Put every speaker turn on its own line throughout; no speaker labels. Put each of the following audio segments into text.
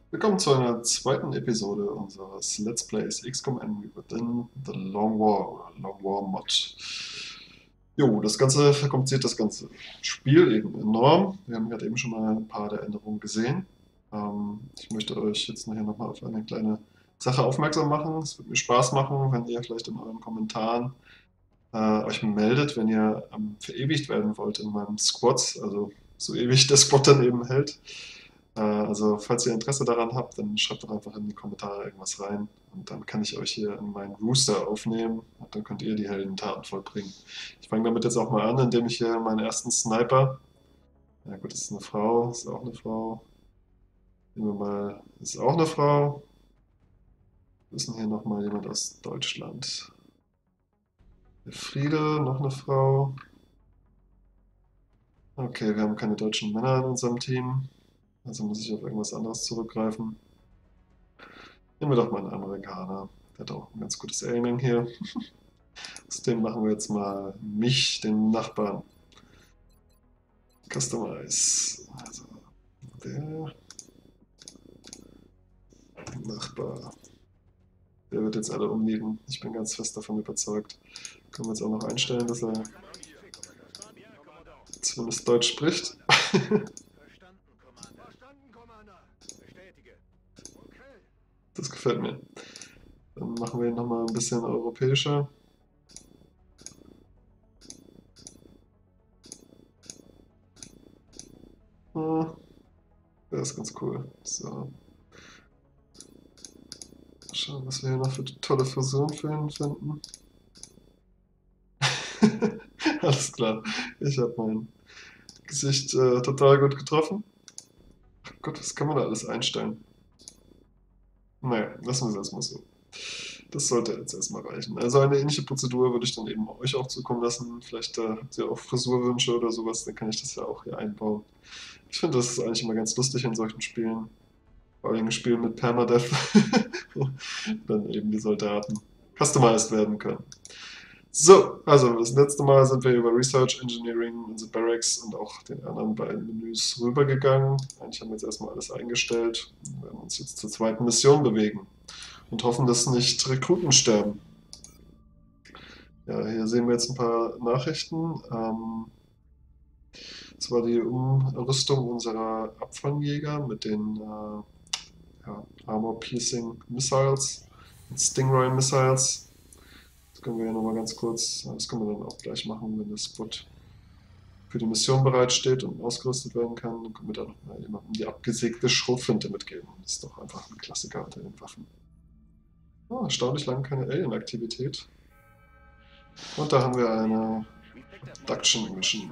Willkommen zu einer zweiten Episode unseres Let's Plays XCOM Enemy Within the Long War oder Long War Mod. Jo, das Ganze verkompliziert das ganze Spiel eben enorm. Wir haben gerade eben schon mal ein paar der Änderungen gesehen. Ich möchte euch jetzt nachher nochmal auf eine kleine Sache aufmerksam machen. Es wird mir Spaß machen, wenn ihr vielleicht in euren Kommentaren euch meldet, wenn ihr verewigt werden wollt in meinem Squads, also so ewig der Squad dann eben hält. Also, falls ihr Interesse daran habt, dann schreibt doch einfach in die Kommentare irgendwas rein und dann kann ich euch hier in meinen Rooster aufnehmen und dann könnt ihr die Heldentaten vollbringen. Ich fange damit jetzt auch mal an, indem ich hier meinen ersten Sniper, ja gut, das ist eine Frau, ist auch eine Frau, nehmen wir mal, ist auch eine Frau, wir wissen hier nochmal jemand aus Deutschland. Der Friede, noch eine Frau. Okay, wir haben keine deutschen Männer in unserem Team, also muss ich auf irgendwas anderes zurückgreifen. Nehmen wir doch mal einen Amerikaner. Der hat auch ein ganz gutes Aiming hier. Aus dem machen wir jetzt mal mich, den Nachbarn. Customize. Also der Nachbar. Der wird jetzt alle umnieten. Ich bin ganz fest davon überzeugt. Können wir jetzt auch noch einstellen, dass er zumindest Deutsch spricht. Das gefällt mir. Dann machen wir ihn nochmal ein bisschen europäischer. Der ist ganz cool. So. Schauen, was wir hier noch für tolle Frisuren für ihn finden. Alles klar. Ich habe mein Gesicht total gut getroffen. Ach Gott, was kann man da alles einstellen? Naja, lassen wir es erstmal so. Das sollte jetzt erstmal reichen. Also eine ähnliche Prozedur würde ich dann eben euch auch zukommen lassen. Vielleicht habt ihr auch Frisurwünsche oder sowas, dann kann ich das ja auch hier einbauen. Ich finde, das ist eigentlich immer ganz lustig in solchen Spielen. Vor allem Spielen mit Permadeath. Dann eben die Soldaten customized werden können. So, also das letzte Mal sind wir über Research, Engineering, in the Barracks und auch den anderen beiden Menüs rübergegangen. Eigentlich haben wir jetzt erstmal alles eingestellt und werden uns jetzt zur zweiten Mission bewegen und hoffen, dass nicht Rekruten sterben. Ja, hier sehen wir jetzt ein paar Nachrichten. Das war die Umrüstung unserer Abfangjäger mit den ja, Armor-Piercing Missiles und Stingray Missiles. Das können wir ja nochmal ganz kurz, das können wir dann auch gleich machen, wenn das Squad für die Mission bereitsteht und ausgerüstet werden kann. Dann können wir da nochmal jemandem die abgesägte Schrotflinte mitgeben. Das ist doch einfach ein Klassiker unter den Waffen. Oh, erstaunlich lange keine Alien-Aktivität. Und da haben wir eine Abduction Mission.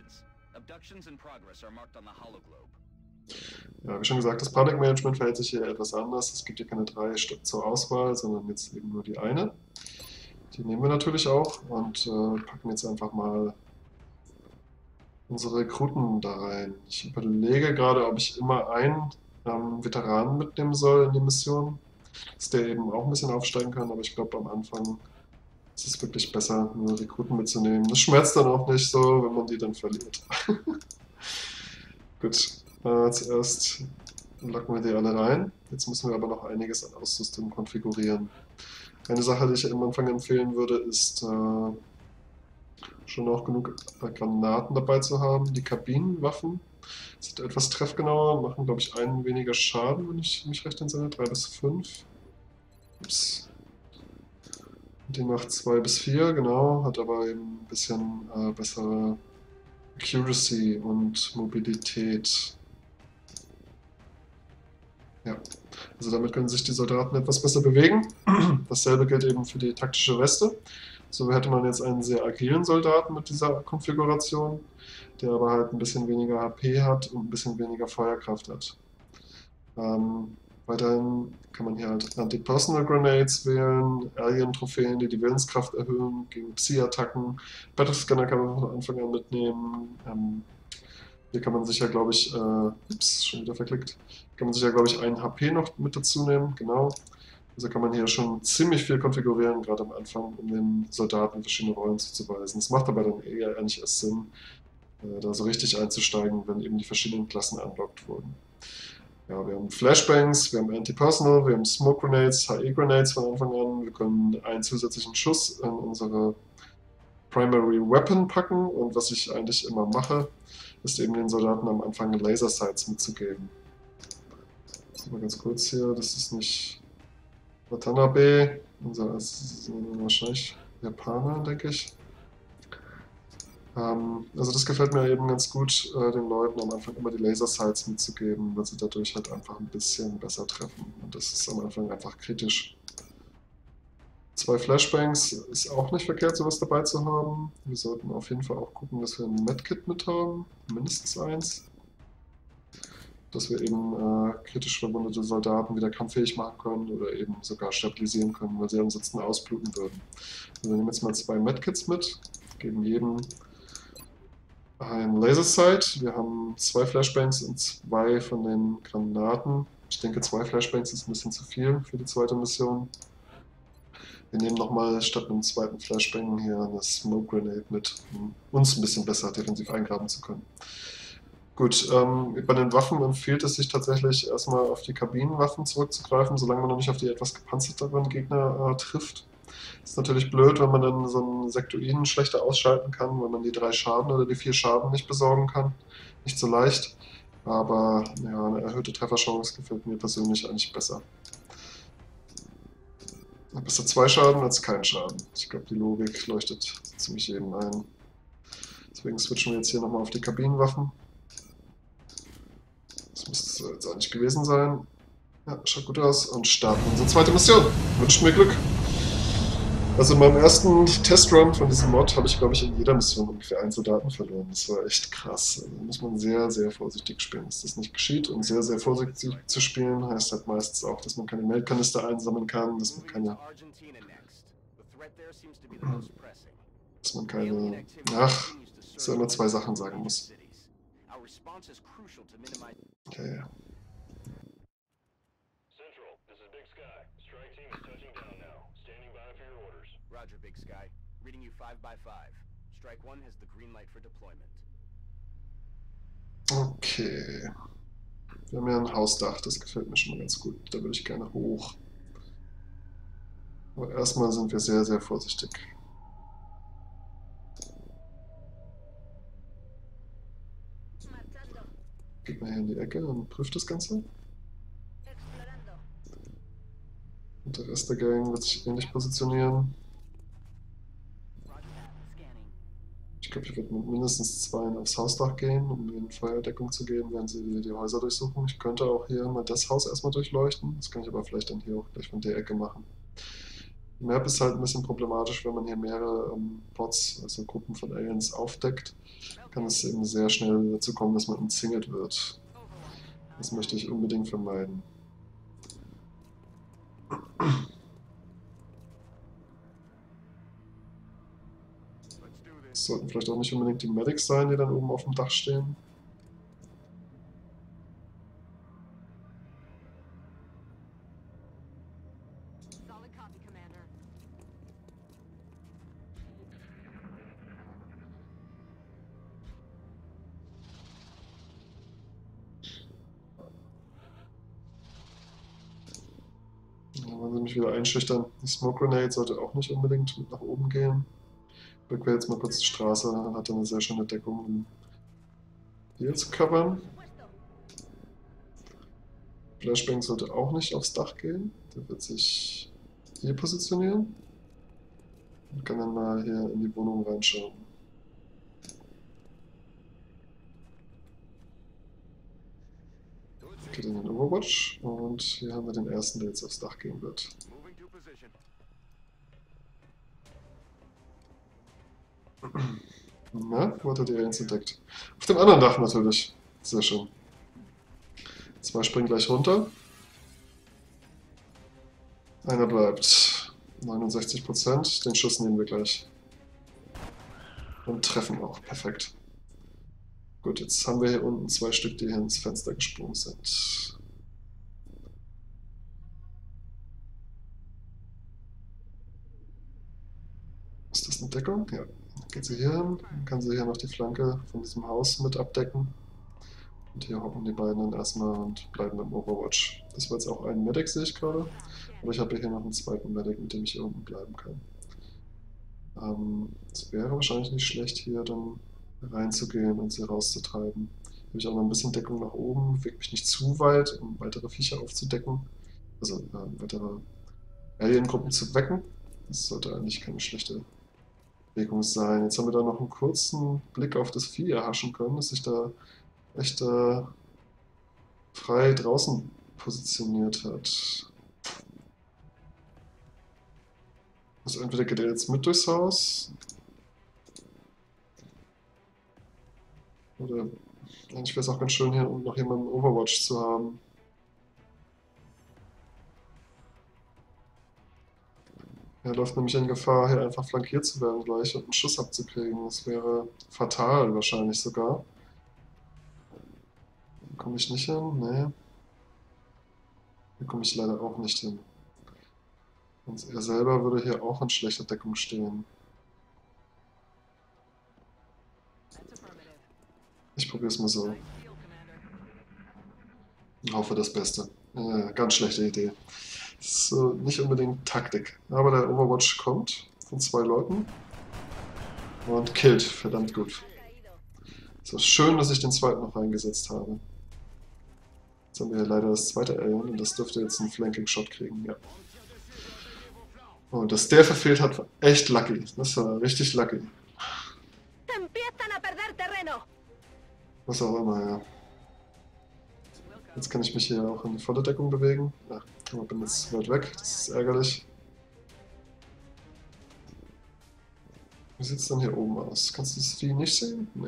Ja, wie schon gesagt, das Public Management verhält sich hier etwas anders. Es gibt hier keine 3 Stück zur Auswahl, sondern jetzt eben nur die eine. Die nehmen wir natürlich auch und packen jetzt einfach mal unsere Rekruten da rein. Ich überlege gerade, ob ich immer einen Veteranen mitnehmen soll in die Mission, dass der eben auch ein bisschen aufsteigen kann, aber ich glaube am Anfang ist es wirklich besser, nur Rekruten mitzunehmen. Das schmerzt dann auch nicht so, wenn man die dann verliert. Gut, zuerst locken wir die alle rein. Jetzt müssen wir aber noch einiges an Ausrüstung konfigurieren. Eine Sache, die ich am Anfang empfehlen würde, ist schon auch genug Granaten dabei zu haben. Die Kabinenwaffen sind etwas treffgenauer, machen glaube ich einen weniger Schaden, wenn ich mich recht entsinne, 3 bis 5. Ups. Die macht 2 bis 4, genau, hat aber eben ein bisschen bessere Accuracy und Mobilität. Ja, also damit können sich die Soldaten etwas besser bewegen. Dasselbe gilt eben für die taktische Weste. So hätte man jetzt einen sehr agilen Soldaten mit dieser Konfiguration, der aber halt ein bisschen weniger HP hat und ein bisschen weniger Feuerkraft hat. Weiterhin kann man hier halt Anti-Personal Grenades wählen, Alien-Trophäen, die die Willenskraft erhöhen, gegen Psi-Attacken. Battlescanner kann man von Anfang an mitnehmen. Hier kann man sich ja, glaube ich, ups, schon wieder verklickt, kann man sich ja, glaube ich, einen HP noch mit dazu nehmen, genau. Also kann man hier schon ziemlich viel konfigurieren, gerade am Anfang, um den Soldaten verschiedene Rollen zuzuweisen. Es macht aber dann eher eigentlich erst Sinn, da so richtig einzusteigen, wenn eben die verschiedenen Klassen unlockt wurden. Ja, wir haben Flashbangs, wir haben Anti-Personal, wir haben Smoke Grenades, HE-Grenades von Anfang an. Wir können einen zusätzlichen Schuss in unsere Primary Weapon packen. Und was ich eigentlich immer mache, ist eben den Soldaten am Anfang Laser Sights mitzugeben. Mal ganz kurz hier, das ist nicht Watanabe, das sind wahrscheinlich Japaner, denke ich. Also das gefällt mir eben ganz gut, den Leuten am Anfang immer die Laser Sights mitzugeben, weil sie dadurch halt einfach ein bisschen besser treffen. Und das ist am Anfang einfach kritisch. 2 Flashbangs ist auch nicht verkehrt, sowas dabei zu haben. Wir sollten auf jeden Fall auch gucken, dass wir ein Medkit mit haben, mindestens eins. Dass wir eben kritisch verwundete Soldaten wieder kampffähig machen können oder eben sogar stabilisieren können, weil sie ansonsten ausbluten würden. Also wir nehmen jetzt mal 2 Medkits mit, geben jedem ein Laser Sight. Wir haben 2 Flashbangs und 2 von den Granaten. Ich denke, 2 Flashbangs ist ein bisschen zu viel für die zweite Mission. Wir nehmen nochmal statt einem zweiten Flashbang hier eine Smoke Grenade mit, um uns ein bisschen besser defensiv eingraben zu können. Gut, bei den Waffen empfiehlt es sich tatsächlich erstmal auf die Kabinenwaffen zurückzugreifen, solange man noch nicht auf die etwas gepanzerteren Gegner trifft. Ist natürlich blöd, wenn man dann so einen Sektoiden schlechter ausschalten kann, weil man die 3 Schaden oder die 4 Schaden nicht besorgen kann. Nicht so leicht, aber ja, eine erhöhte Trefferchance gefällt mir persönlich eigentlich besser. Besser 2 Schaden als kein Schaden. Ich glaube, die Logik leuchtet ziemlich jedem ein. Deswegen switchen wir jetzt hier nochmal auf die Kabinenwaffen. Das müsste es jetzt eigentlich gewesen sein. Ja, schaut gut aus. Und starten unsere zweite Mission. Wünscht mir Glück. Also in meinem ersten Testrun von diesem Mod habe ich, glaube ich, in jeder Mission ungefähr einen Soldaten verloren. Das war echt krass. Also da muss man sehr, sehr vorsichtig spielen, dass das nicht geschieht. Und sehr, sehr vorsichtig zu spielen heißt halt meistens auch, dass man keine Melkkanister einsammeln kann, dass man keine... Ach, dass er immer 2 Sachen sagen muss. Okay.
Roger, Big Sky. Reading you 5 by 5. Strike 1 has the green light for deployment.
Okay. Wir haben ja ein Hausdach, das gefällt mir schon mal ganz gut. Da würde ich gerne hoch. Aber erstmal sind wir sehr, sehr vorsichtig. Geht mal hier in die Ecke und prüft das Ganze. Und der Rest der Gang wird sich ähnlich positionieren. Ich glaube, ich werde mit mindestens 2 aufs Hausdach gehen, um ihnen Feuerdeckung zu geben, während sie die Häuser durchsuchen. Ich könnte auch hier mal das Haus erstmal durchleuchten. Das kann ich aber vielleicht dann hier auch gleich von der Ecke machen. Die Map ist halt ein bisschen problematisch, wenn man hier mehrere Bots, also Gruppen von Aliens, aufdeckt. Kann es eben sehr schnell dazu kommen, dass man umzingelt wird. Das möchte ich unbedingt vermeiden. Es sollten vielleicht auch nicht unbedingt die Medics sein, die dann oben auf dem Dach stehen. Da wollen sie mich wieder einschüchtern. Die Smoke Grenade sollte auch nicht unbedingt mit nach oben gehen. Ich überquere jetzt mal kurz die Straße, hat eine sehr schöne Deckung, um hier zu covern. Flashbang sollte auch nicht aufs Dach gehen. Der wird sich hier positionieren. Und kann dann mal hier in die Wohnung reinschauen. Geht in den Overwatch und hier haben wir den ersten, der jetzt aufs Dach gehen wird. Na, wo hat er die Aliens entdeckt? Auf dem anderen Dach natürlich. Sehr schön. 2 springen gleich runter. Einer bleibt. 69%. Den Schuss nehmen wir gleich. Und treffen auch. Perfekt. Gut, jetzt haben wir hier unten 2 Stück, die hier ins Fenster gesprungen sind. Ist das eine Deckung? Ja. Dann geht sie hier hin, dann kann sie hier noch die Flanke von diesem Haus mit abdecken. Und hier hocken die beiden dann erstmal und bleiben im Overwatch. Das war jetzt auch ein Medic, sehe ich gerade. Aber ich habe hier noch einen zweiten Medic, mit dem ich hier unten bleiben kann. Es wäre wahrscheinlich nicht schlecht, hier dann reinzugehen und sie rauszutreiben. Habe ich auch noch ein bisschen Deckung nach oben, bewege mich nicht zu weit, um weitere Viecher aufzudecken. Also weitere Alien-Gruppen zu wecken. Das sollte eigentlich keine schlechte Bewegung sein. Jetzt haben wir da noch einen kurzen Blick auf das Vieh erhaschen können, das sich da echt frei draußen positioniert hat. Also entweder geht er jetzt mit durchs Haus, oder eigentlich wäre es auch ganz schön, hier unten noch jemanden Overwatch zu haben. Er läuft nämlich in Gefahr, hier einfach flankiert zu werden gleich und einen Schuss abzukriegen. Das wäre fatal wahrscheinlich sogar. Hier komme ich nicht hin? Nee. Hier komme ich leider auch nicht hin. Und er selber würde hier auch in schlechter Deckung stehen. Ich probiere es mal so. Ich hoffe das Beste. Ganz schlechte Idee. Das ist so nicht unbedingt Taktik. Aber der Overwatch kommt von 2 Leuten und killt. Verdammt gut. Es war schön, dass ich den zweiten noch reingesetzt habe. Jetzt haben wir hier leider das zweite Alien und das dürfte jetzt einen Flanking-Shot kriegen. Ja. Und dass der verfehlt hat, war echt lucky. Das war richtig lucky. Was auch immer, ja. Jetzt kann ich mich hier auch in die volle Deckung bewegen. Ja, aber bin jetzt weit weg, das ist ärgerlich. Wie sieht es dann hier oben aus? Kannst du das Vieh nicht sehen? Nee.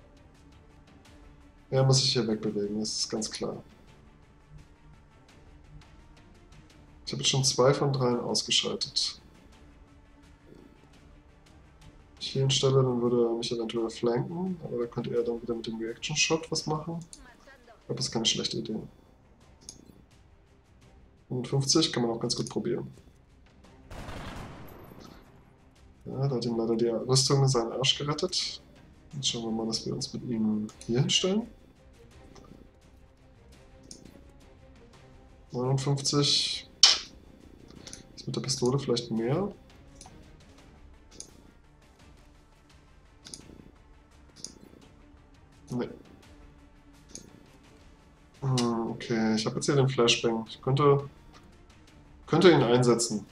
Er muss sich hier wegbewegen, das ist ganz klar. Ich habe jetzt schon 2 von 3 ausgeschaltet. Wenn ich hier hinstelle, dann würde er mich eventuell flanken, aber da könnte er dann wieder mit dem Reaction Shot was machen. Ich glaube, das ist keine schlechte Idee. 55 kann man auch ganz gut probieren. Ja, da hat ihm leider die Rüstung seinen Arsch gerettet. Jetzt schauen wir mal, dass wir uns mit ihm hier hinstellen. 59. Ist mit der Pistole vielleicht mehr. Nee. Okay, ich habe jetzt hier den Flashbang. Ich könnte ihn einsetzen.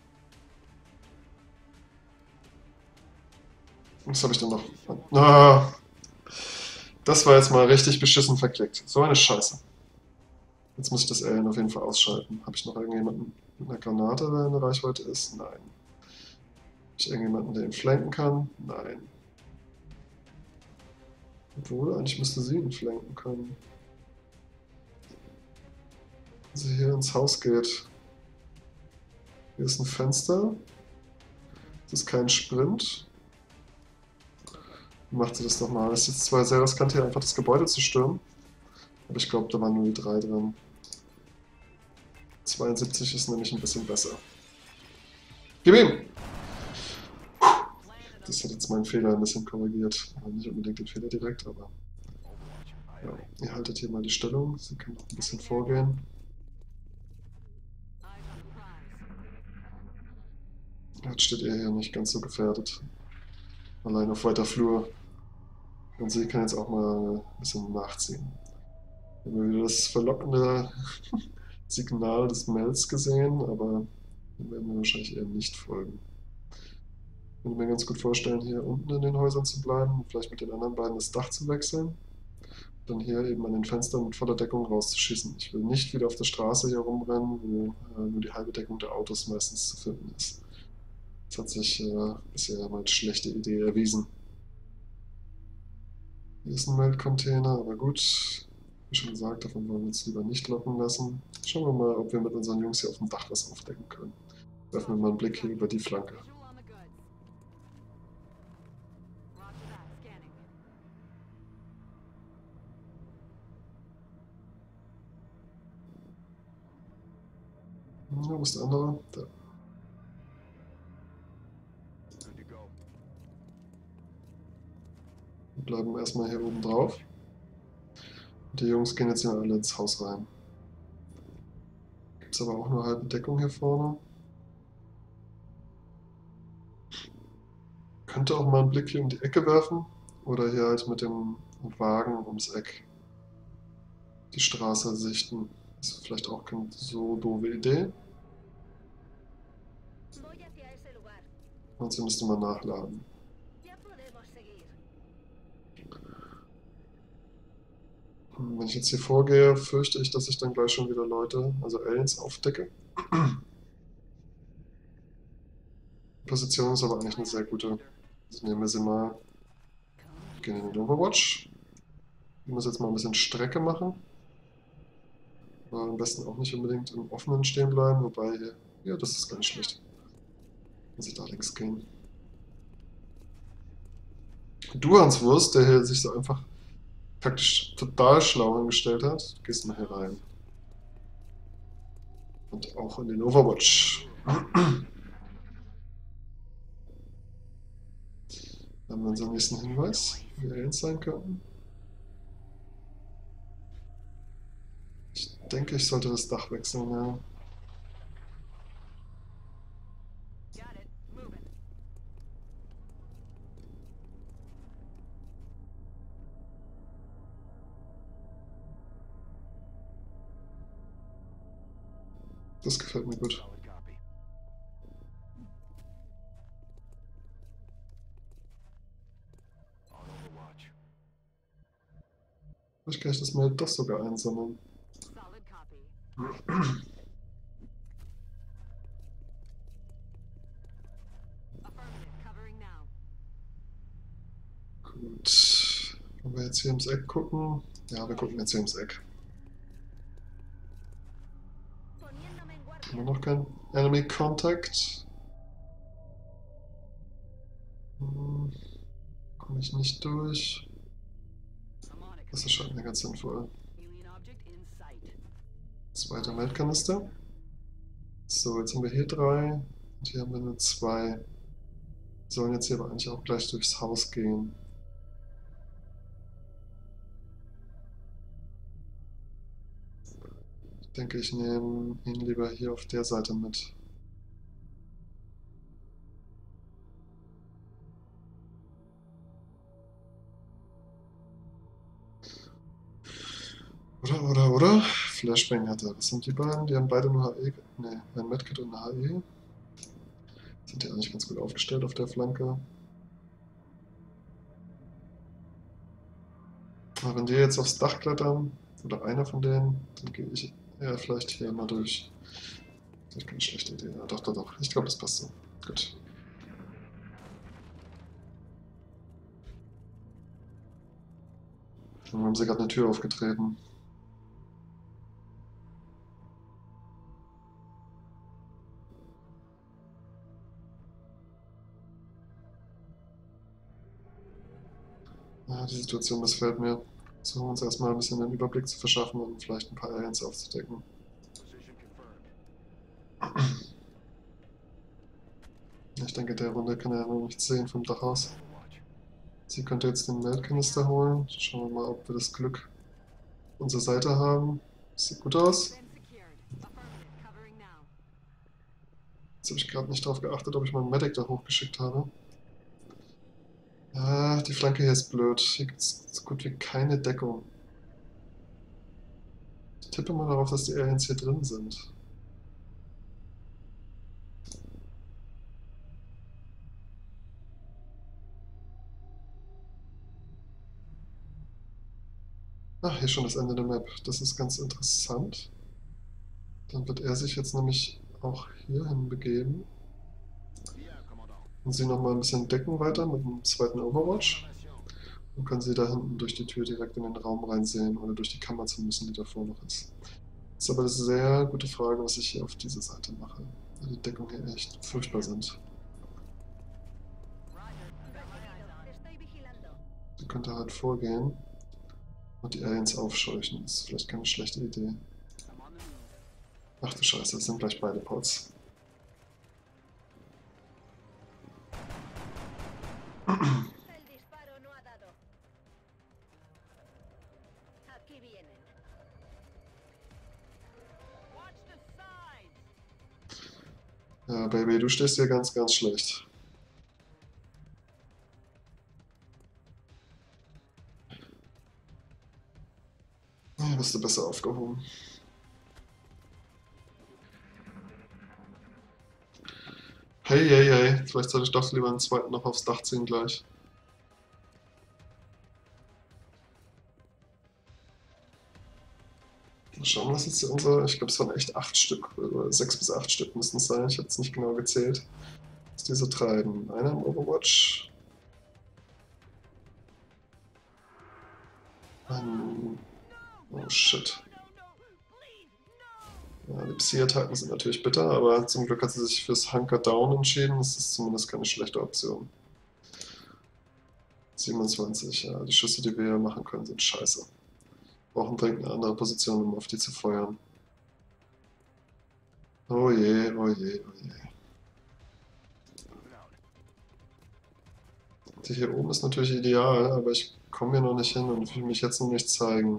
Was habe ich denn noch? Ah, das war jetzt mal richtig beschissen verklickt. So eine Scheiße. Jetzt muss ich das Alien auf jeden Fall ausschalten. Habe ich noch irgendjemanden mit einer Granate, der in der Reichweite ist? Nein. Habe ich irgendjemanden, der ihn flanken kann? Nein. Obwohl, eigentlich müsste sie ihn flanken können. Wenn sie hier ins Haus geht. Hier ist ein Fenster. Das ist kein Sprint. Wie macht sie das nochmal? Es ist jetzt zwar sehr riskant, hier einfach das Gebäude zu stürmen. Aber ich glaube, da waren nur die 3 drin. 72 ist nämlich ein bisschen besser. Gib ihm! Das hat jetzt meinen Fehler ein bisschen korrigiert. Nicht unbedingt den Fehler direkt, aber... Ja, ihr haltet hier mal die Stellung. Sie können noch ein bisschen vorgehen. Jetzt steht er hier nicht ganz so gefährdet. Allein auf weiter Flur. Und sie kann jetzt auch mal ein bisschen nachziehen. Wir haben wieder das verlockende Signal des Mells gesehen, aber dem werden wir wahrscheinlich eher nicht folgen. Ich könnte mir ganz gut vorstellen, hier unten in den Häusern zu bleiben, vielleicht mit den anderen beiden das Dach zu wechseln. Dann hier eben an den Fenstern mit voller Deckung rauszuschießen. Ich will nicht wieder auf der Straße hier rumrennen, wo nur die halbe Deckung der Autos meistens zu finden ist. Das hat sich bisher mal als schlechte Idee erwiesen. Hier ist ein Meldcontainer, aber gut. Wie schon gesagt, davon wollen wir uns lieber nicht locken lassen. Schauen wir mal, ob wir mit unseren Jungs hier auf dem Dach was aufdecken können. Werfen wir mal einen Blick hier über die Flanke. Ja, wo ist der andere? Da. Wir bleiben erstmal hier oben drauf. Die Jungs gehen jetzt hier alle ins Haus rein. Gibt es aber auch nur halbe Deckung hier vorne. Könnte auch mal einen Blick hier um die Ecke werfen. Oder hier halt mit dem Wagen ums Eck die Straße sichten. Das ist vielleicht auch keine so doofe Idee.
Voy hacia ese lugar.
Und sie müsste man nachladen.
Ya podemos seguir.
Wenn ich jetzt hier vorgehe, fürchte ich, dass ich dann gleich schon wieder Leute, also Aliens, aufdecke. Die Position ist aber eigentlich eine sehr gute. Also nehmen wir sie mal. Gehen in den Overwatch. Ich muss jetzt mal ein bisschen Strecke machen. Aber am besten auch nicht unbedingt im Offenen stehen bleiben, wobei hier, ja, das ist gar nicht schlecht. Muss ich da links gehen. Du, Hanswurst, der hier sich so einfach praktisch total schlau angestellt hat, du gehst mal hier rein. Und auch in den Overwatch. Dann haben wir unseren nächsten Hinweis, wie Aliens sein könnten. Ich denke, ich sollte das Dach wechseln, ja.
Got it. Moving.
Das gefällt mir gut.
Solid copy. On Overwatch.
Vielleicht kann ich das mal doch sogar einsammeln.
Solid copy. Affirmative. Covering now.
Gut. Wollen wir jetzt hier ums Eck gucken? Ja, wir gucken jetzt hier ums Eck.
Poniéndome en guardia.
Immer noch kein Enemy Contact. Komme ich nicht durch.
I'm on it.
Das erscheint mir ganz sinnvoll.
Alien object in sight.
Zweiter Meldkanister. So, jetzt haben wir hier 3 und hier haben wir nur 2. Sollen jetzt hier aber eigentlich auch gleich durchs Haus gehen. Ich denke, ich nehme ihn lieber hier auf der Seite mit. Oder? Flashbang hat er. Was sind die beiden? Die haben beide nur HE. Ne, ein Medkit und eine HE. Sind die eigentlich ganz gut aufgestellt auf der Flanke. Aber wenn die jetzt aufs Dach klettern, oder einer von denen, dann gehe ich eher vielleicht hier mal durch. Das ist keine schlechte Idee. Ja, doch. Ich glaube, das passt so. Gut. Dann haben sie gerade eine Tür aufgetreten. Ja, die Situation missfällt mir. Versuchen wir uns erstmal ein bisschen einen Überblick zu verschaffen und vielleicht ein paar Aliens aufzudecken.
Position confirmed.
Ich denke, der Runde kann er ja noch nichts sehen vom Dach aus.
Overwatch.
Sie könnte jetzt den Meldkanister holen. Schauen wir mal, ob wir das Glück auf unserer Seite haben. Sieht gut aus.
Been secured. Affirmative. Covering now.
Jetzt habe ich gerade nicht darauf geachtet, ob ich meinen Medic da hochgeschickt habe. Ja, die Flanke hier ist blöd. Hier gibt es so gut wie keine Deckung. Ich tippe mal darauf, dass die Aliens hier drin sind. Ach, hier schon das Ende der Map. Das ist ganz interessant. Dann wird er sich jetzt nämlich auch hierhin begeben.
Yeah, Commandant.
Und sie nochmal ein bisschen decken weiter mit dem zweiten Overwatch.
Formation.
Und können sie da hinten durch die Tür direkt in den Raum reinsehen oder durch die Kammer zumindest, die davor noch ist. Das ist aber eine sehr gute Frage, was ich hier auf dieser Seite mache. Weil die Deckungen hier echt furchtbar sind.
Roger. Recibido. Te estoy vigilando.
Sie könnte halt vorgehen und die Aliens aufscheuchen. Das ist vielleicht keine schlechte Idee.
I'm on the move.
Ach du Scheiße, das sind gleich beide Pods.
El disparo no ha dado. Aquí viene.
Ja, Baby, du stehst hier ganz, ganz schlecht. Hier bist du besser aufgehoben. Hey, hey, hey. Vielleicht sollte ich doch lieber einen zweiten noch aufs Dach ziehen gleich. Mal schauen, was jetzt unsere. Ich glaube, es waren echt 8 Stück. Oder 6 bis 8 Stück müssen es sein. Ich habe es nicht genau gezählt. Was die so treiben. Einer im Overwatch. Ein. Oh shit. Ja, die Psi-Attacken sind natürlich bitter, aber zum Glück hat sie sich fürs Hunker Down entschieden. Das ist zumindest keine schlechte Option. 27, ja, die Schüsse, die wir hier machen können, sind scheiße. Wir brauchen dringend eine andere Position, um auf die zu feuern. Oh je, oh je, oh je. Die hier oben ist natürlich ideal, aber ich komme hier noch nicht hin und will mich jetzt noch nicht zeigen.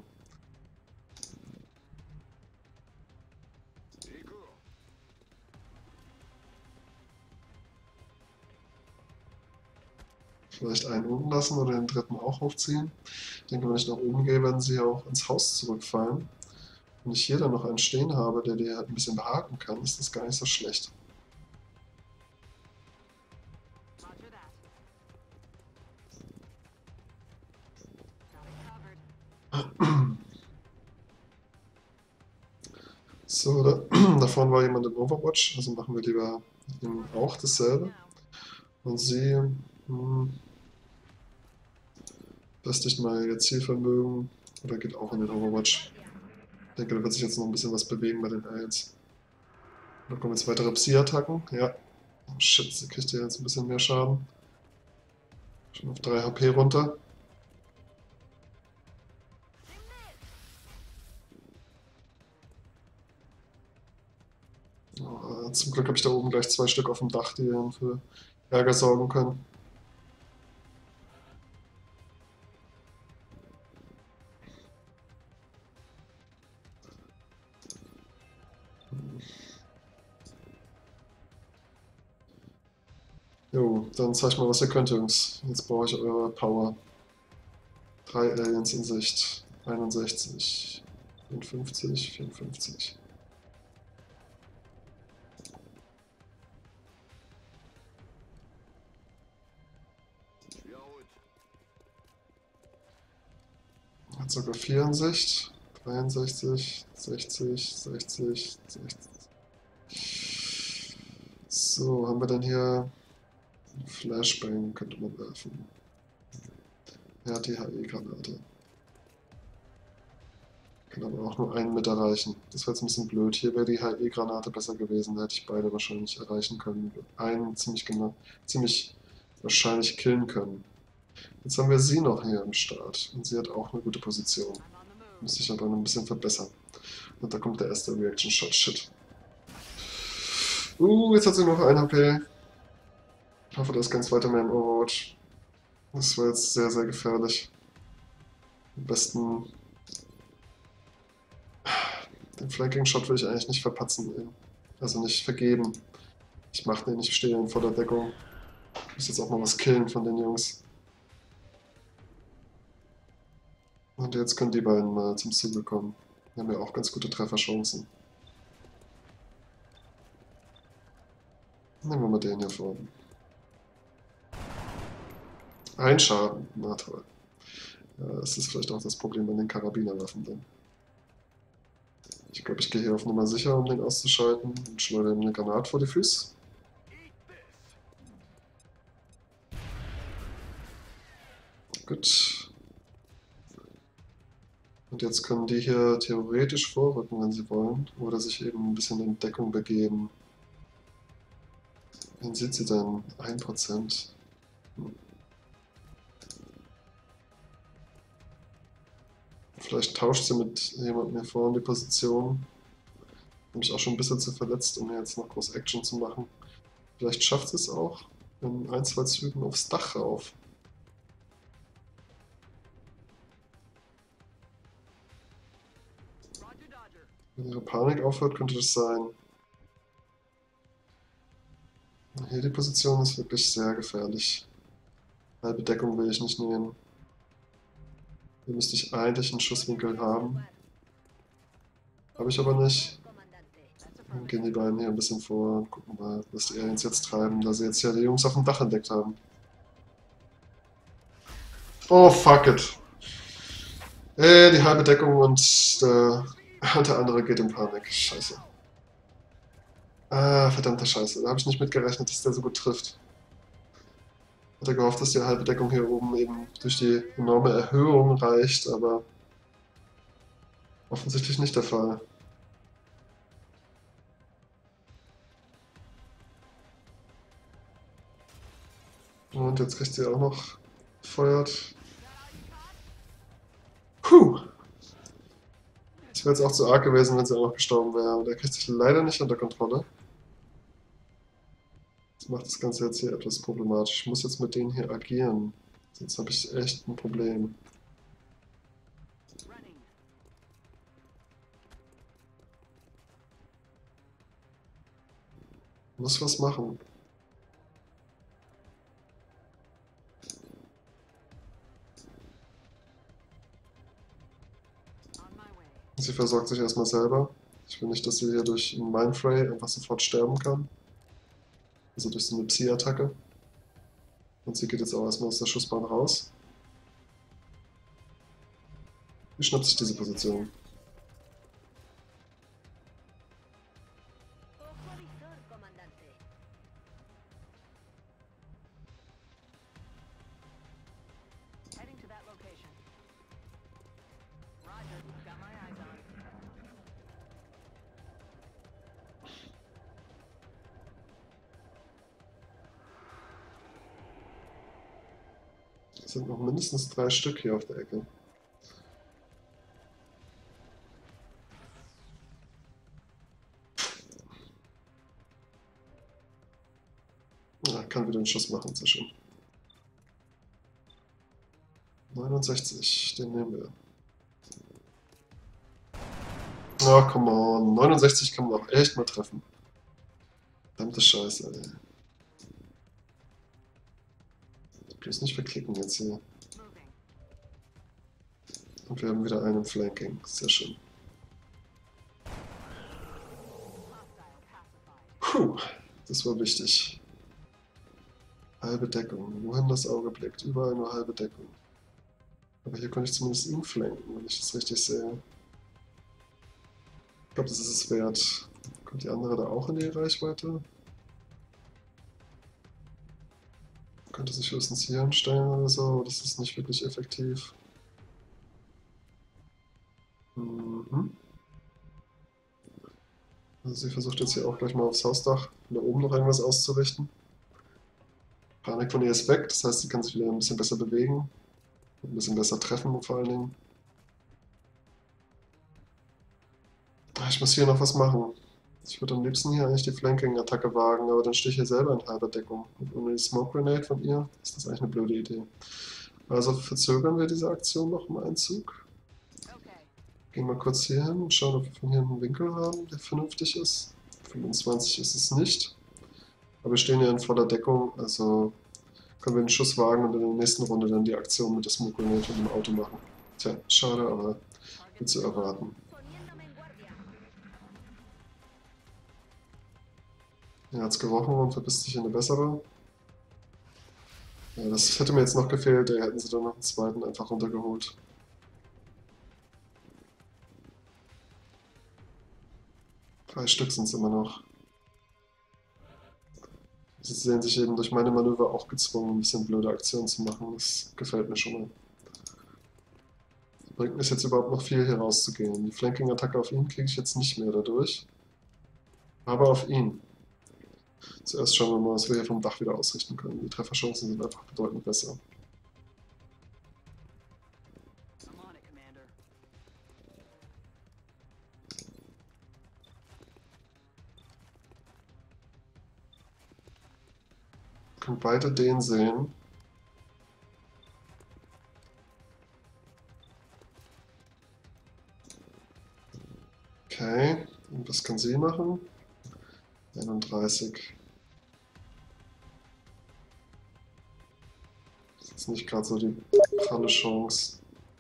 Vielleicht einen unten lassen oder den dritten auch hochziehen. Ich denke, wenn ich nach oben gehe, werden sie auch ins Haus zurückfallen. Wenn ich hier dann noch einen stehen habe, der die halt ein bisschen behaken kann, ist das gar nicht so schlecht.
Roger that. Got it covered.
So, da vorne war jemand im Overwatch, also machen wir lieber ihm auch dasselbe. Und sie festigt mal ihr Zielvermögen oder geht auch in den Overwatch. Ich denke, da wird sich jetzt noch ein bisschen was bewegen bei den Aliens. Da kommen jetzt weitere Psi-Attacken. Ja. Oh shit, sie kriegt hier jetzt ein bisschen mehr Schaden. Schon auf 3 HP runter. Oh, zum Glück habe ich da oben gleich 2 Stück auf dem Dach, die dann für Ärger sorgen können. Jo, dann zeig mal, was ihr könnt, Jungs. Jetzt brauche ich eure Power. 3 Aliens in Sicht. 61, 54, 54. Hat sogar 4 in Sicht. 63, 60, 60, 60. So, haben wir dann hier Flashbang, könnte man werfen. Er hat die HE-Granate. Kann aber auch nur einen mit erreichen. Das wäre jetzt ein bisschen blöd. Hier wäre die HE-Granate besser gewesen. Da hätte ich beide wahrscheinlich erreichen können. Einen ziemlich genau, ziemlich wahrscheinlich killen können. Jetzt haben wir sie noch hier am Start. Und sie hat auch eine gute Position.
I'm on the move.
Müsste ich aber noch ein bisschen verbessern. Und da kommt der erste Reaction Shot. Shit. Jetzt hat sie noch 1 HP. Ich hoffe, da ist kein zweiter mehr im Overwatch. Das war jetzt sehr, sehr gefährlich. Am besten. Den Flanking Shot will ich eigentlich nicht verpatzen. Also nicht vergeben. Ich mache den nicht stehen vor der Deckung. Ich muss jetzt auch mal was killen von den Jungs. Und jetzt können die beiden mal zum Zuge kommen. Die haben ja auch ganz gute Trefferchancen. Nehmen wir mal den hier vorne. Ein Schaden. Na toll. Ja, das ist vielleicht auch das Problem an den Karabinerwaffen dann. Ich glaube, ich gehe hier auf Nummer sicher, um den auszuschalten und schleudere ihm eine Granate vor die Füße. Gut. Und jetzt können die hier theoretisch vorrücken, wenn sie wollen, oder sich eben ein bisschen in Deckung begeben. Wen sieht sie denn? 1%. Vielleicht tauscht sie mit jemandem hier vorne die Position. Bin ich auch schon ein bisschen zu verletzt, um jetzt noch groß Action zu machen. Vielleicht schafft sie es auch in 1, 2 Zügen aufs Dach rauf.
Roger Dodger.
Wenn ihre Panik aufhört, könnte das sein. Hier die Position ist wirklich sehr gefährlich. Halbe Deckung will ich nicht nehmen. Hier müsste ich eigentlich einen Schusswinkel haben. Habe ich aber nicht. Dann gehen die beiden hier ein bisschen vor und gucken mal, was die Aliens jetzt treiben, da sie jetzt ja die Jungs auf dem Dach entdeckt haben. Oh, fuck it. Die halbe Deckung und der andere geht in Panik. Scheiße. Ah, verdammte Scheiße. Da habe ich nicht mitgerechnet, dass der so gut trifft. Hatte gehofft, dass die halbe Deckung hier oben eben durch die enorme Erhöhung reicht, aber offensichtlich nicht der Fall. Und jetzt kriegt sie auch noch gefeuert. Puh! Das wäre jetzt auch zu arg gewesen, wenn sie auch noch gestorben wäre. Aber der kriegt sich leider nicht unter Kontrolle. Das macht das Ganze jetzt hier etwas problematisch. Ich muss jetzt mit denen hier agieren. Sonst habe ich echt ein Problem. Muss was machen. Sie versorgt sich erstmal selber. Ich will nicht, dass sie hier durch einen Mindfray einfach sofort sterben kann. Also durch so eine Psi-Attacke. Und sie geht jetzt auch erstmal aus der Schussbahn raus. Wie schnappt sich diese Position?
Heading to that location. Roger, got my eyes on.
Es sind noch mindestens 3 Stück hier auf der Ecke. Ja, kann wieder einen Schuss machen, sehr schön. 69, den nehmen wir. Oh, come on. 69 kann man auch echt mal treffen. Verdammte Scheiße, ey. Bloß nicht verklicken jetzt hier.
Moving.
Und wir haben wieder einen im Flanking. Sehr schön.
Hostile pacified.
Puh, das war wichtig. Halbe Deckung. Wohin das Auge blickt. Überall nur halbe Deckung. Aber hier konnte ich zumindest ihn flanken, wenn ich das richtig sehe. Ich glaube, das ist es wert. Kommt die andere da auch in die Reichweite? Könnte sich höchstens hier anstellen oder so, aber das ist nicht wirklich effektiv. Mhm. Also sie versucht jetzt hier auch gleich mal aufs Hausdach da oben noch irgendwas auszurichten. Panik von ihr ist weg, das heißt, sie kann sich wieder ein bisschen besser bewegen. Ein bisschen besser treffen vor allen Dingen. Ich muss hier noch was machen. Ich würde am liebsten hier eigentlich die Flanking-Attacke wagen, aber dann stehe ich hier selber in halber Deckung. Und ohne die Smoke Grenade von ihr ist das eigentlich eine blöde Idee. Also verzögern wir diese Aktion noch um einen Zug.
Okay.
Gehen wir kurz hier hin und schauen, ob wir von hier einen Winkel haben, der vernünftig ist. 25 ist es nicht. Aber wir stehen ja in voller Deckung, also können wir einen Schuss wagen und in der nächsten Runde dann die Aktion mit der Smoke Grenade und dem Auto machen. Tja, schade, aber gut zu erwarten.
Poniéndome en guardia.
Er hat's gerochen und verpisst sich in eine bessere. Ja, das hätte mir jetzt noch gefehlt, da hätten sie dann noch einen zweiten einfach runtergeholt. Drei Stück sind es immer noch. Sie sehen sich eben durch meine Manöver auch gezwungen, ein bisschen blöde Aktionen zu machen. Das gefällt mir schon mal. Bringt mich jetzt überhaupt noch viel hier rauszugehen. Die Flanking-Attacke auf ihn kriege ich jetzt nicht mehr dadurch. Aber auf ihn. Zuerst schauen wir mal, was wir hier vom Dach wieder ausrichten können. Die Trefferchancen sind einfach bedeutend besser.
I'm on it, Commander.
Ihr könnt beide den sehen. Okay, und was kann sie machen? 31. Ist nicht gerade so die pralle Chance.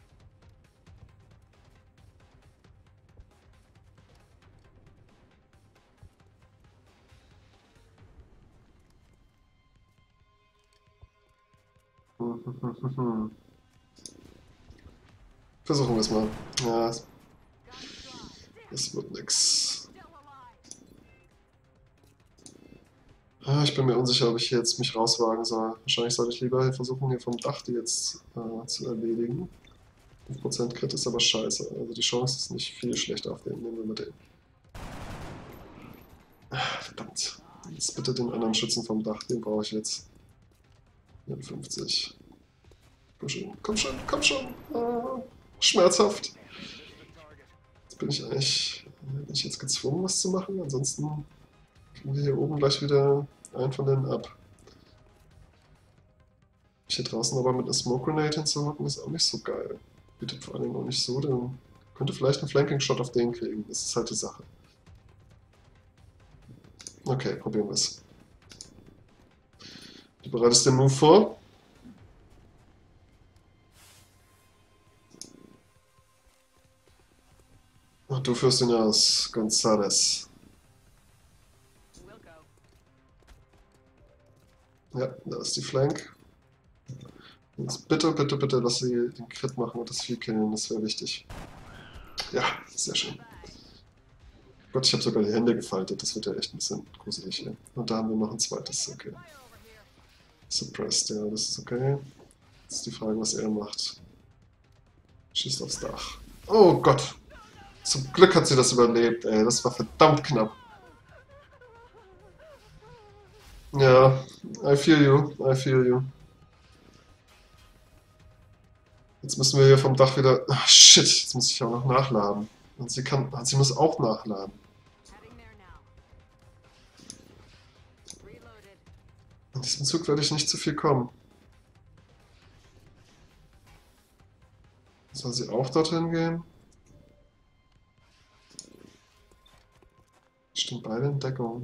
Versuchen wir es mal. Ja, es wird nix. Ah, ich bin mir unsicher, ob ich jetzt mich rauswagen soll. Wahrscheinlich sollte ich lieber versuchen, hier vom Dach die jetzt zu erledigen. 5% Crit ist aber scheiße. Also die Chance ist nicht viel schlechter auf den. Nehmen wir mit den. Ah, verdammt. Jetzt bitte den anderen Schützen vom Dach. Den brauche ich jetzt. 54. Komm schon, komm schon, komm schon. Ah, schmerzhaft. Jetzt bin ich jetzt gezwungen, was zu machen. Ansonsten kriegen wir hier oben gleich wieder einen von denen ab. Hier draußen aber mit einer Smoke Grenade hinzuhocken, ist auch nicht so geil. Bietet vor allem auch nicht so, dann könnte vielleicht einen Flanking Shot auf den kriegen. Das ist halt die Sache. Okay, probieren wir es. Du bereitest den Move vor. Ach, du führst ihn aus, González.
We'll go.
Ja, da ist die Flank. Jetzt bitte, bitte, bitte lass sie den Crit machen und das Vieh killen, das wäre wichtig. Ja, sehr schön. Gott, ich habe sogar die Hände gefaltet, das wird ja echt ein bisschen gruselig hier. Und da haben wir noch ein zweites, okay.
Fire over here.
Suppressed, ja, das ist okay. Jetzt ist die Frage, was er macht. Schießt aufs Dach. Oh Gott! Zum Glück hat sie das überlebt, ey, das war verdammt knapp. Ja, I feel you, I feel you. Jetzt müssen wir hier vom Dach wieder... Ach, shit, jetzt muss ich auch noch nachladen. Und sie muss auch nachladen.
Heading there now. Reloaded.
In diesem Zug werde ich nicht zu viel kommen. Soll sie auch dorthin gehen? Stimmt, beide in Deckung.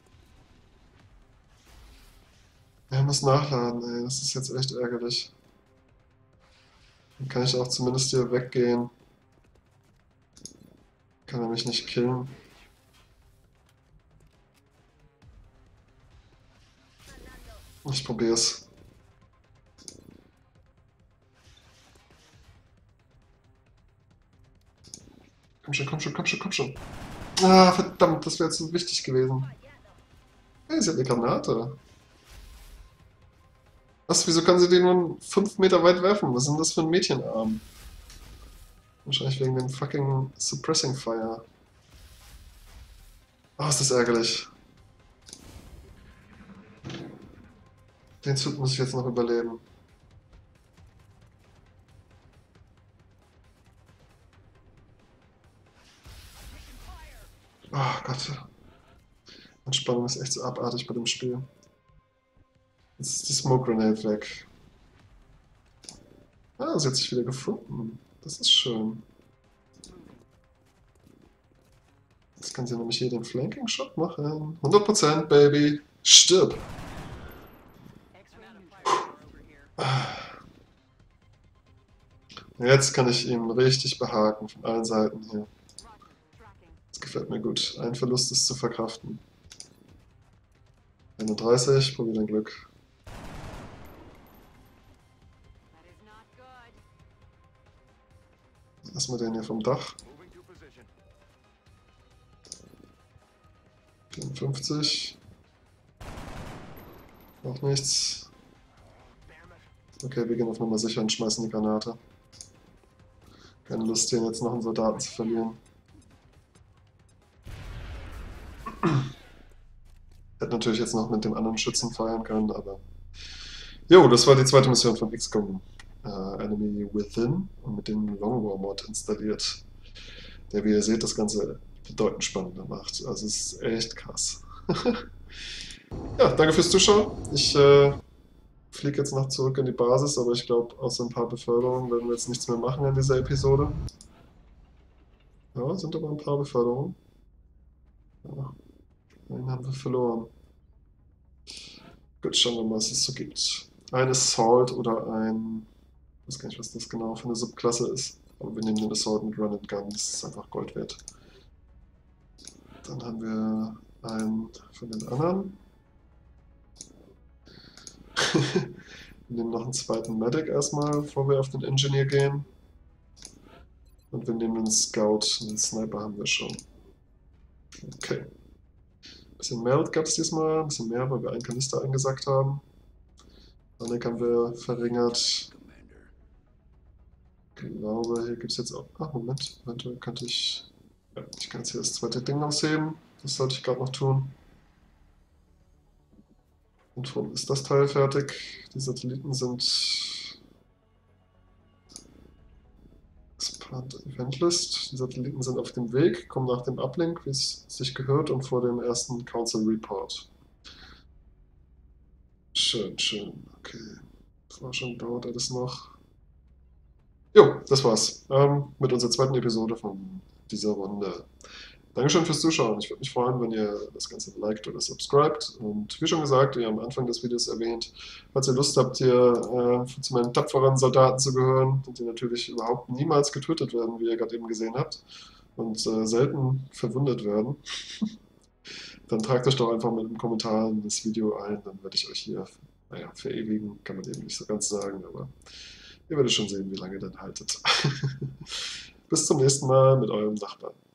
Er muss nachladen, ey, das ist jetzt echt ärgerlich. Dann kann ich auch zumindest hier weggehen. Kann er mich nicht killen. Ich probier's. Komm schon, komm schon, komm schon, komm schon. Ah, verdammt, das wäre jetzt so wichtig gewesen. Hey, sie hat eine Granate. Was, wieso kann sie den nur 5 Meter weit werfen? Was ist denn das für ein Mädchenarm? Wahrscheinlich wegen dem fucking Suppressing Fire. Oh, ist das ärgerlich. Den Zug muss ich jetzt noch überleben. Oh Gott. Entspannung ist echt so abartig bei dem Spiel. Jetzt ist die Smoke Grenade weg. Ah, sie hat sich wieder gefunden. Das ist schön. Jetzt kann sie nämlich hier den Flanking Shot machen. 100% Baby. Stirb.
X-ray neutral over here.
Jetzt kann ich ihn richtig behaken von allen Seiten hier.
Roger. Tracking.
Das gefällt mir gut. Ein Verlust ist zu verkraften. 31, probier dein Glück.
That is not good.
Erstmal den hier vom Dach.
Moving to position.
54. Auch nichts.
Damn it.
Okay, wir gehen auf Nummer sicher und schmeißen die Granate. Keine Lust, hier jetzt noch einen Soldaten zu verlieren. Hätte natürlich jetzt noch mit dem anderen Schützen feiern können, aber... Jo, das war die zweite Mission von XCOM Enemy Within und mit dem Long War Mod installiert, der, wie ihr seht, das Ganze bedeutend spannender macht. Also es ist echt krass. Ja, danke fürs Zuschauen. Ich fliege jetzt noch zurück in die Basis, aber ich glaube, außer ein paar Beförderungen werden wir jetzt nichts mehr machen in dieser Episode. Ja, sind aber ein paar Beförderungen. Ja, einen haben wir verloren. Gut, schauen wir mal, was es so gibt. ein Assault oder ein, ich weiß gar nicht, was das genau für eine Subklasse ist, aber wir nehmen den Assault mit Run and Gun, das ist einfach Gold wert. Dann haben wir einen von den anderen. Wir nehmen noch einen zweiten Medic erstmal, bevor wir auf den Engineer gehen. Und wir nehmen einen Scout, einen Sniper haben wir schon. Okay. Ein bisschen Meld gab es diesmal, ein bisschen mehr, weil wir einen Kanister eingesackt haben. Panik haben wir verringert. Ich glaube, hier gibt es jetzt auch. Ach, Moment, eventuell könnte ich. Ja, ich kann jetzt hier das zweite Ding ausheben. Das sollte ich gerade noch tun. Und schon ist das Teil fertig. Die Satelliten sind. Expand Event List. Die Satelliten sind auf dem Weg, kommen nach dem Uplink, wie es sich gehört, und vor dem ersten Council Report. Schön, schön. Okay. Forschung dauert alles noch. Jo, das war's. Mit unserer zweiten Episode von dieser Runde. Dankeschön fürs Zuschauen. Ich würde mich freuen, wenn ihr das Ganze liked oder subscribt. Und wie schon gesagt, wie am Anfang des Videos erwähnt, falls ihr Lust habt, hier zu meinen tapferen Soldaten zu gehören, die natürlich überhaupt niemals getötet werden, wie ihr gerade eben gesehen habt, und selten verwundet werden, dann tragt euch doch einfach mit einem Kommentar in das Video ein. Dann werde ich euch hier, naja, verewigen, kann man eben nicht so ganz sagen, aber ihr werdet schon sehen, wie lange ihr dann haltet. Bis zum nächsten Mal mit eurem Nachbarn.